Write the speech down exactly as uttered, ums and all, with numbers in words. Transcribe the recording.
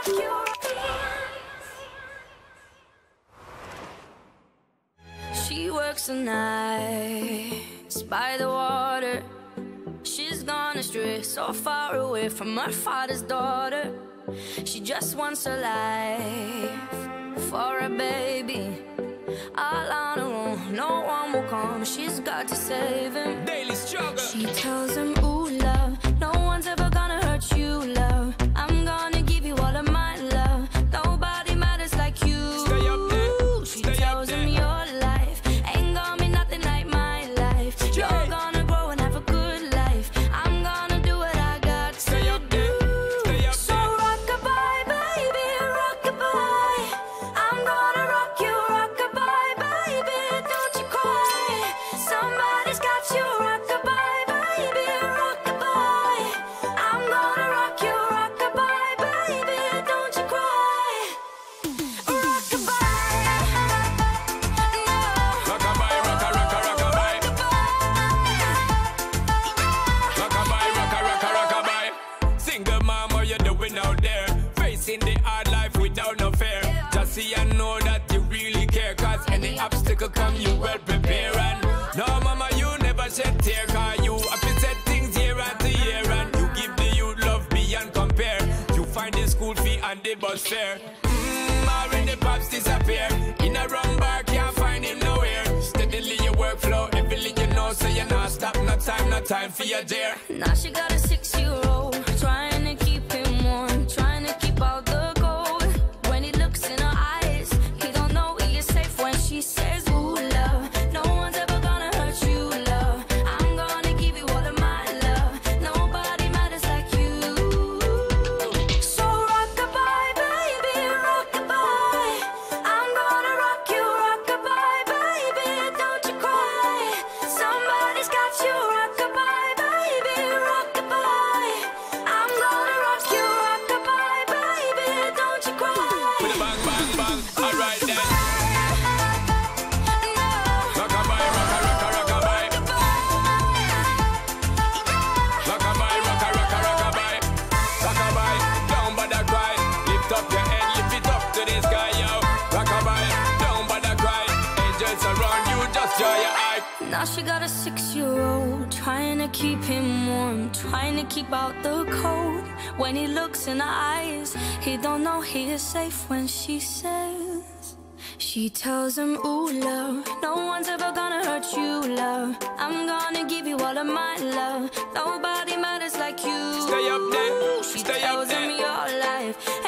rock you. She works the nights by the water. She's gone astray, so far away from her father's daughter. She just wants a life for a baby. All on her own, no one will come. She's got to save him. Daily struggle. She tells him, ooh, love, no one's ever gonna hurt you, love. I'm gonna give you all of my love. Nobody matters like you. Stay up there. She Stay tells up him there. your life ain't gonna be nothing like my life. You're Hey. gonna grow and have a good life. I'm gonna do what I got Stay to up do. there. Stay up So there. rock-a-bye, baby, rock-a-bye. I'm gonna rock you, rock-a-bye, baby, don't you cry. Somebody's got you, rock-a-bye, baby, rock-a-bye. I'm gonna rock you, rock-a-bye, baby, don't you cry. Rock-a-bye, no. Rockabye, rocka, rocka, rockabye. Rockabye, rocka, rocka, rockabye. Single mom, what you doing out there? Facing the hard life without no fear. Just see and know that you really care. Cause any obstacle come, you well prepare. And no, mama, you never shed tear. Cause you have to set things year after year. And you give the youth love beyond compare. You find the school fee and the bus fare. Mmm, already pops disappear. In a wrong bar, can't find him nowhere. Steadily your workflow, everything you know, so you not stop, no time, no time for your dare. Now she got a six-year-old, trying to keep him warm, trying to keep out the cold. When he looks in her eyes, he don't know he is safe when she says, ooh, love, no one's ever gonna hurt you, love. I'm gonna give you all of my love. Nobody matters like you. So rock-a-bye, baby, rock-a-bye. I'm gonna rock you, rock-a-bye, baby, don't you cry. Somebody's got you, rock-a-bye, baby, rock-a-bye. I'm gonna rock you, rock-a-bye, baby, don't you cry. With a bang, bang, bang, alright then. No. Rockabye, rocka, rocka, rockabye. Rockabye, rocka, rocka, rockabye. Rockabye, don't bother cry. Lift up your head, lift it up to the sky, yo. Rockabye, don't bother cry. Angels around you, just draw your eye. Now she got a six-year-old, trying to keep him warm, trying to keep out the cold. When he looks in her eyes, he don't know he is safe when she says. She tells him, ooh, love, no one's ever gonna hurt you, love. I'm gonna give you all of my love. Nobody matters like you. Stay up there, She stay up tells him there. your life